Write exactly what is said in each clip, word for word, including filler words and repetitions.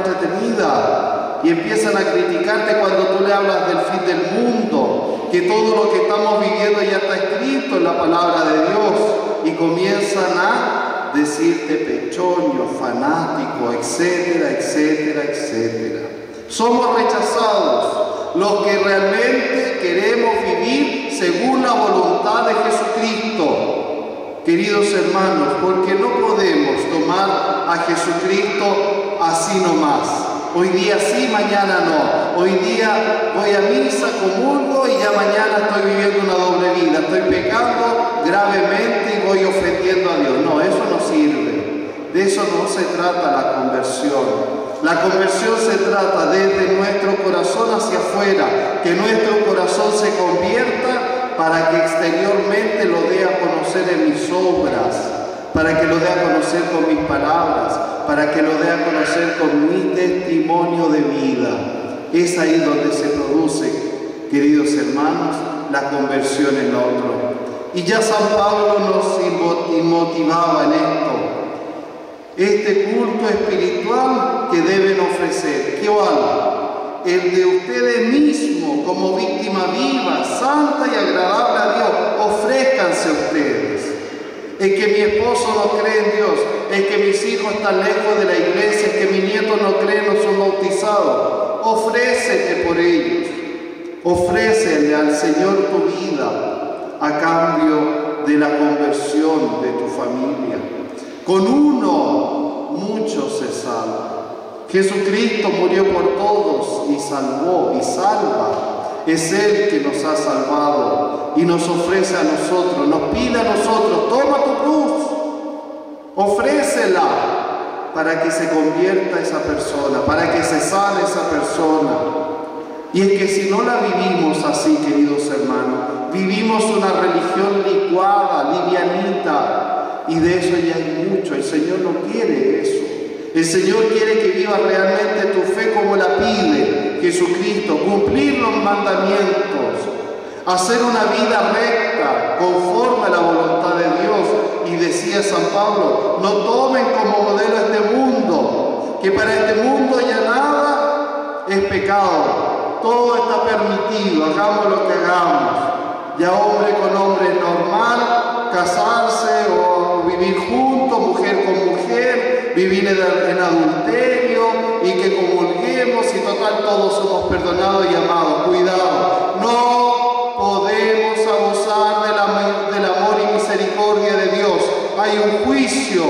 entretenida y empiezan a criticarte cuando tú le hablas del fin del mundo, que todo lo que estamos viviendo ya está escrito en la palabra de Dios, y comienzan a decirte pechoño, fanático, etcétera, etcétera, etcétera. Somos rechazados los que realmente queremos vivir según la voluntad de Jesucristo. Queridos hermanos, porque no podemos tomar a Jesucristo así nomás. Hoy día sí, mañana no. Hoy día voy a misa, comulgo y ya mañana estoy viviendo una doble vida. Estoy pecando gravemente y voy ofendiendo a Dios. No, eso no sirve. De eso no se trata la conversión. La conversión se trata desde nuestro corazón hacia afuera, que nuestro corazón se convierta para que exteriormente lo dé a conocer en mis obras, para que lo dé a conocer con mis palabras, para que lo dé a conocer con mi testimonio de vida. Es ahí donde se produce, queridos hermanos, la conversión en otro. Y ya San Pablo nos motivaba en esto. Este culto espiritual que deben ofrecer, ¿cuál? El de ustedes mismos como víctima viva, santa y agradable a Dios. Ofrézcanse ustedes. Es que mi esposo no cree en Dios, es que mis hijos están lejos de la iglesia, es que mis nietos no creen, no son bautizados. Ofrécete por ellos. Ofrécele al Señor tu vida a cambio de la conversión de tu familia. Con uno, muchos se salvan. Jesucristo murió por todos y salvó y salva. Es Él que nos ha salvado y nos ofrece a nosotros, nos pide a nosotros, toma tu cruz, ofrécela para que se convierta esa persona, para que se sane esa persona. Y es que si no la vivimos así, queridos hermanos, vivimos una religión licuada, livianita, y de eso ya hay mucho. El Señor no quiere eso. El Señor quiere que vivas realmente tu fe como la pide Jesucristo, cumplir los mandamientos, hacer una vida recta, conforme a la voluntad de Dios. Y decía San Pablo, no tomen como modelo este mundo, que para este mundo ya nada es pecado, todo está permitido, hagamos lo que hagamos. Ya hombre con hombre es normal, casarse o vivir juntos, mujer con mujer, vivir en adulterio y que comulguemos y total todos somos perdonados y amados. Cuidado, no podemos abusar de la, del amor y misericordia de Dios. Hay un juicio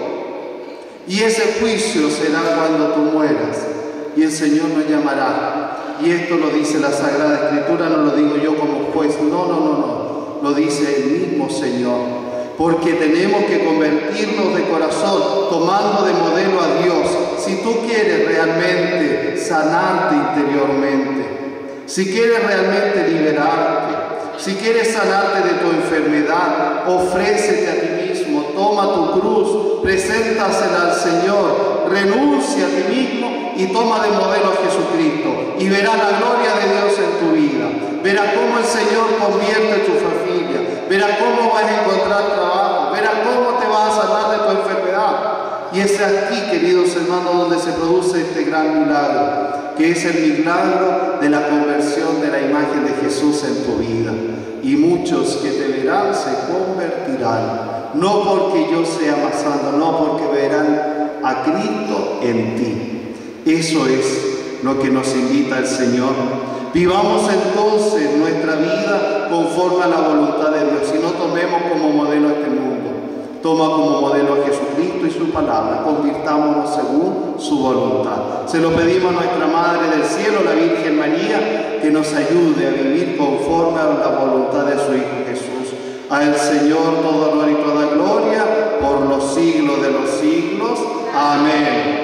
y ese juicio será cuando tú mueras y el Señor nos llamará. Y esto lo dice la Sagrada Escritura, no lo digo yo como juez, no, no, no, no, lo dice el mismo Señor. Porque tenemos que convertirnos de corazón, tomando de modelo a Dios. Si tú quieres realmente sanarte interiormente, si quieres realmente liberarte, si quieres sanarte de tu enfermedad, ofrécete a ti mismo, toma tu cruz, preséntasela al Señor, renuncia a ti mismo y toma de modelo a Jesucristo. Y verás la gloria de Dios en tu vida. Verás cómo el Señor convierte tu familia. Verás cómo vas a encontrar trabajo. Verás cómo te vas a sanar de tu enfermedad. Y es aquí, queridos hermanos, donde se produce este gran milagro, que es el milagro de la conversión de la imagen de Jesús en tu vida. Y muchos que te verán se convertirán, no porque yo sea más santo, no porque verán a Cristo en ti. Eso es lo que nos invita el Señor. Vivamos entonces nuestra vida conforme a la voluntad de Dios y no tomemos como modelo a este mundo. Toma como modelo a Jesucristo y su palabra. Convirtámonos según su voluntad. Se lo pedimos a nuestra Madre del Cielo, la Virgen María, que nos ayude a vivir conforme a la voluntad de su Hijo Jesús. Al Señor todo honor y toda gloria por los siglos de los siglos. Amén.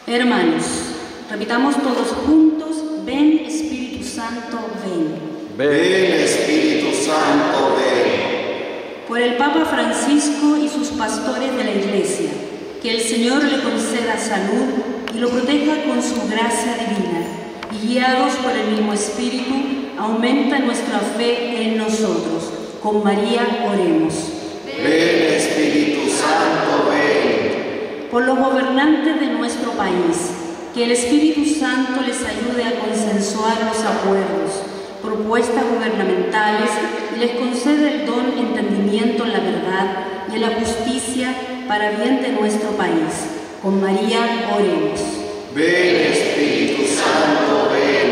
Hermanos, repitamos todos juntos: ven Espíritu Santo, ven. Ven Espíritu Santo, ven. Por el Papa Francisco y sus pastores de la Iglesia, que el Señor le conceda salud y lo proteja con su gracia divina, y guiados por el mismo Espíritu, aumenta nuestra fe en nosotros. Con María oremos. Ven Espíritu Santo, ven. Por los gobernantes de nuestro país, que el Espíritu Santo les ayude a consensuar los acuerdos, propuestas gubernamentales y les concede el don de entendimiento en la verdad y en la justicia para bien de nuestro país. Con María oremos. Ven Espíritu Santo,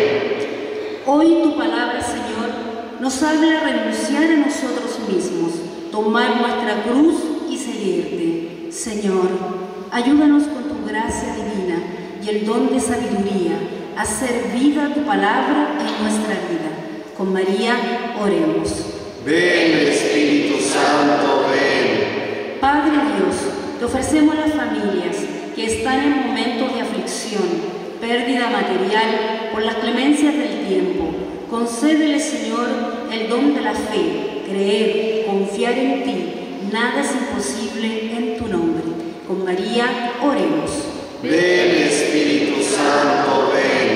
ven. Hoy tu palabra, Señor, nos habla a renunciar a nosotros mismos, tomar nuestra cruz y seguirte. Señor, ayúdanos con tu gracia divina y el don de sabiduría a hacer vida tu palabra en nuestra vida. Con María oremos. Ven Espíritu Santo, ven. Padre Dios, te ofrecemos las familias que están en momentos de aflicción, pérdida material por las clemencias del tiempo. Concédele, Señor, el don de la fe, creer, confiar en ti. Nada es imposible en tu nombre. Con María oremos. Ven Espíritu Santo,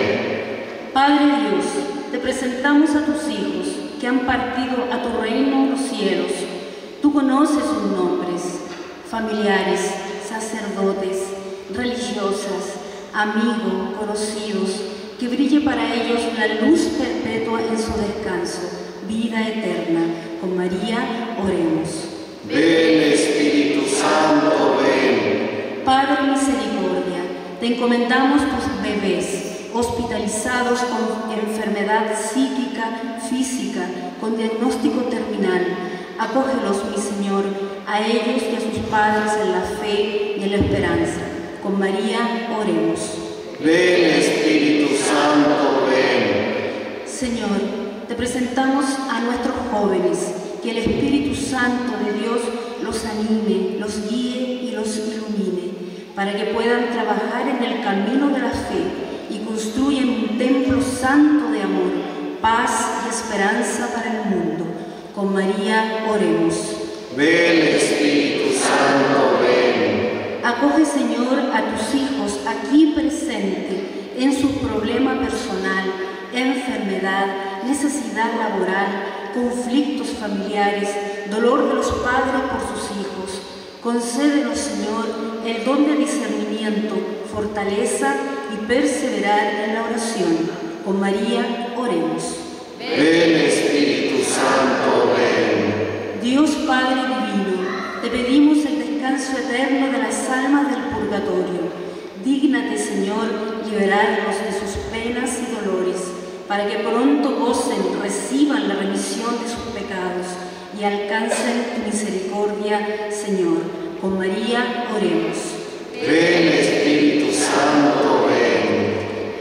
ven. Padre Dios, te presentamos a tus hijos que han partido a tu reino en los cielos. Tú conoces sus nombres, familiares, sacerdotes, religiosas, amigos, conocidos, que brille para ellos la luz perpetua en su descanso, vida eterna. Con María oremos. Ven Espíritu Santo, ven. Padre misericordia, te encomendamos tus bebés hospitalizados con enfermedad psíquica, física, con diagnóstico terminal. Acógelos, mi Señor, a ellos y a sus padres en la fe y en la esperanza. Con María oremos. Ven Espíritu Santo, ven. Señor, te presentamos a nuestros jóvenes, que el Espíritu Santo de Dios los anime, los guíe y los ilumine, para que puedan trabajar en el camino de la fe y construyen un templo santo de amor, paz y esperanza para el mundo. Con María oremos. Ven Espíritu Santo, ven. Acoge, Señor, a tus hijos aquí presentes en su problema personal, enfermedad, necesidad laboral, conflictos familiares, dolor de los padres por sus hijos. Concédenos, Señor, el don de discernimiento, fortaleza y perseverar en la oración. Con María oremos. Ven Espíritu Santo, ven. Dios Padre Divino, te pedimos el descanso eterno de las almas del purgatorio. Dígnate, Señor, liberarlos de sus penas y dolores, para que pronto gocen, reciban la remisión de sus pecados y alcancen tu misericordia, Señor. Con María oremos. Ven Espíritu Santo, ven.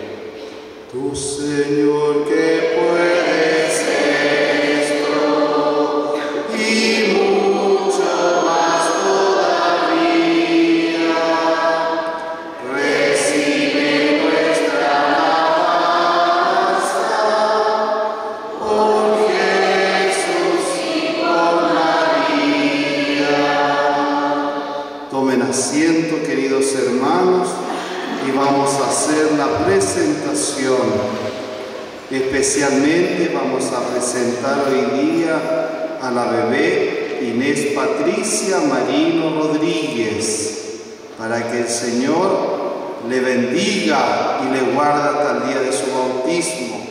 Tu Señor que puede ser esto y mucho más todavía, recibe nuestra alabanza por Jesús y por María. Tomen asiento, queridos hermanos, y vamos a hacer la presentación. Especialmente vamos a presentar hoy día a la bebé Inés Patricia Marino Rodríguez, para que el Señor le bendiga y le guarde hasta el día de su bautismo.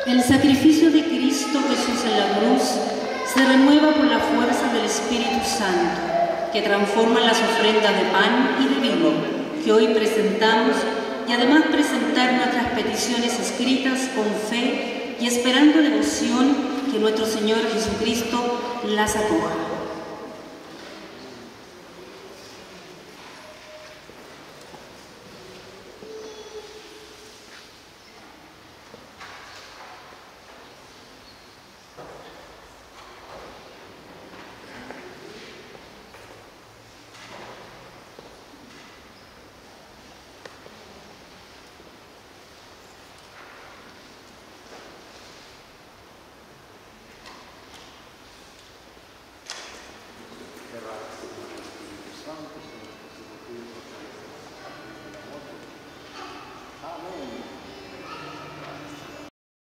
El sacrificio de Cristo Jesús en la cruz se renueva por la fuerza del Espíritu Santo, que transforma las ofrendas de pan y de vino que hoy presentamos, y además presentar nuestras peticiones escritas con fe y esperando devoción que nuestro Señor Jesucristo las acoja.